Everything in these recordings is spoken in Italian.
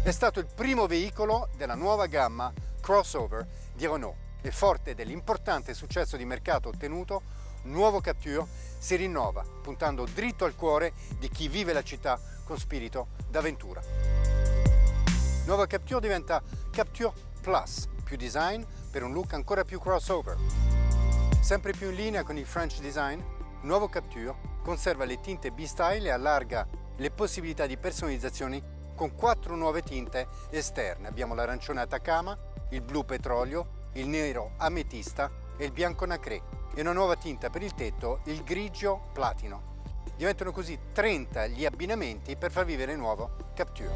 È stato il primo veicolo della nuova gamma crossover di Renault e forte dell'importante successo di mercato ottenuto, nuovo Captur si rinnova, puntando dritto al cuore di chi vive la città con spirito d'avventura. Nuovo Captur diventa Captur Plus, più design per un look ancora più crossover. Sempre più in linea con il French design, nuovo Captur conserva le tinte B-Style e allarga le possibilità di personalizzazioni con 4 nuove tinte esterne. Abbiamo l'arancione Atacama, il blu petrolio, il nero ametista e il bianco nacré e una nuova tinta per il tetto, il grigio platino. Diventano così 30 gli abbinamenti per far vivere il nuovo Captur.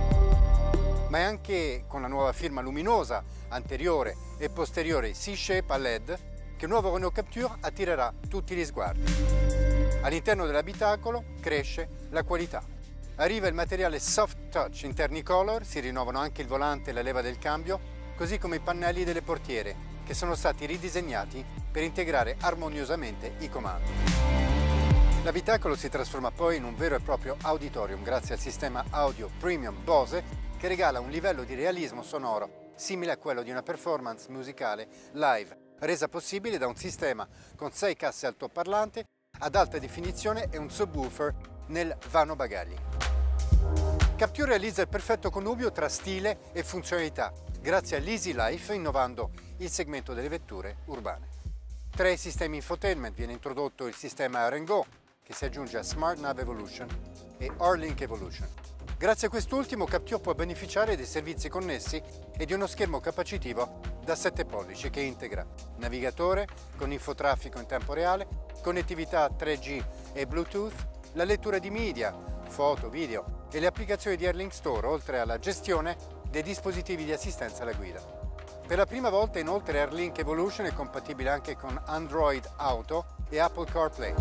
Ma è anche con la nuova firma luminosa anteriore e posteriore C-Shape a LED che il nuovo Renault Captur attirerà tutti gli sguardi. All'interno dell'abitacolo cresce la qualità. Arriva il materiale Soft Touch in Technicolor, si rinnovano anche il volante e la leva del cambio, così come i pannelli delle portiere, che sono stati ridisegnati per integrare armoniosamente i comandi. L'abitacolo si trasforma poi in un vero e proprio auditorium grazie al sistema audio premium Bose che regala un livello di realismo sonoro simile a quello di una performance musicale live, resa possibile da un sistema con 6 casse altoparlante ad alta definizione e un subwoofer nel vano bagagli. Captur realizza il perfetto connubio tra stile e funzionalità grazie all'Easy Life, innovando il segmento delle vetture urbane. Tra i sistemi infotainment viene introdotto il sistema R&Go che si aggiunge a Smart Nav Evolution e R-Link Evolution. Grazie a quest'ultimo Captur può beneficiare dei servizi connessi e di uno schermo capacitivo da 7 pollici che integra navigatore con infotraffico in tempo reale, connettività 3G e Bluetooth, la lettura di media, foto, video e le applicazioni di AirLink Store, oltre alla gestione dei dispositivi di assistenza alla guida. Per la prima volta inoltre AirLink Evolution è compatibile anche con Android Auto e Apple CarPlay.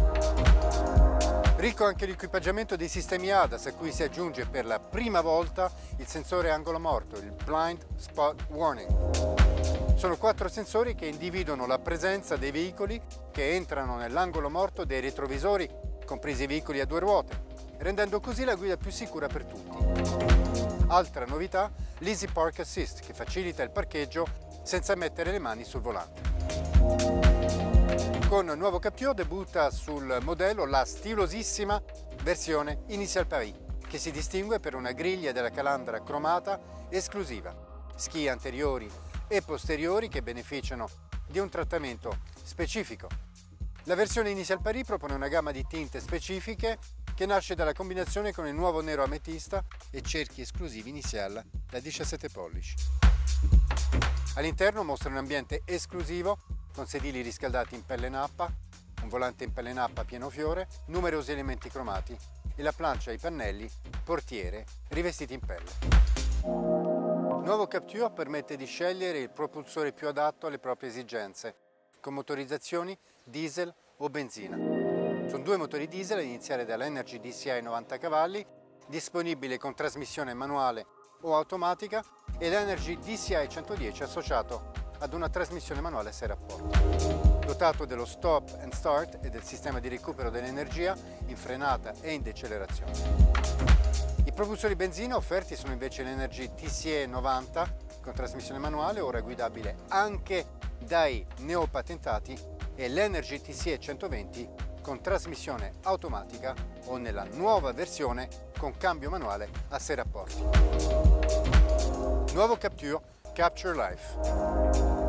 Ricco anche l'equipaggiamento dei sistemi ADAS a cui si aggiunge per la prima volta il sensore angolo morto, il Blind Spot Warning. Sono 4 sensori che individuano la presenza dei veicoli che entrano nell'angolo morto dei retrovisori, compresi i veicoli a 2 ruote, rendendo così la guida più sicura per tutti. Altra novità, l'Easy Park Assist, che facilita il parcheggio senza mettere le mani sul volante. Con il nuovo Captur debutta sul modello la stilosissima versione Initial Paris, che si distingue per una griglia della calandra cromata esclusiva, schi anteriori e posteriori che beneficiano di un trattamento specifico. La versione Initial Paris propone una gamma di tinte specifiche che nasce dalla combinazione con il nuovo nero ametista e cerchi esclusivi Initial da 17 pollici. All'interno mostra un ambiente esclusivo con sedili riscaldati in pelle nappa, un volante in pelle nappa pieno fiore, numerosi elementi cromati e la plancia e i pannelli portiere rivestiti in pelle. Il nuovo Captur permette di scegliere il propulsore più adatto alle proprie esigenze, con motorizzazioni diesel o benzina. Sono 2 motori diesel a iniziare dall'Energy DCI 90 cavalli, disponibile con trasmissione manuale o automatica, e l'Energy DCI 110 associato ad una trasmissione manuale a 6 rapporti. Dotato dello stop and start e del sistema di recupero dell'energia in frenata e in decelerazione. I propulsori benzina offerti sono invece l'Energy TCE 90 con trasmissione manuale, ora guidabile anche dai neopatentati, e l'Energy TCE 120 con trasmissione automatica o nella nuova versione con cambio manuale a 6 rapporti. Nuovo Captur Capture Life.